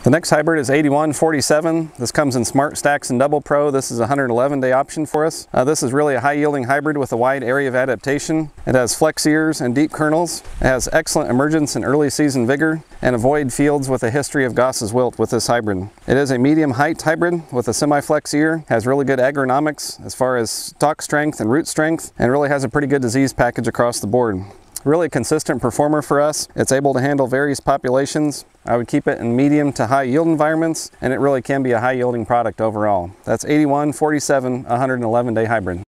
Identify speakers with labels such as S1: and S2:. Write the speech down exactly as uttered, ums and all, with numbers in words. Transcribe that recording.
S1: The next hybrid is eighty-one forty-seven. This comes in Smart Stacks and Double Pro. This is a one hundred eleven day option for us. Uh, this is really a high yielding hybrid with a wide area of adaptation. It has flex ears and deep kernels. It has excellent emergence and early season vigor, and avoid fields with a history of Goss's wilt with this hybrid. It is a medium height hybrid with a semi-flex ear, has really good agronomics as far as stalk strength and root strength, and really has a pretty good disease package across the board. Really consistent performer for us. It's able to handle various populations. I would keep it in medium to high yield environments, and it really can be a high yielding product overall. That's eighty-one forty-seven, one hundred eleven day hybrid.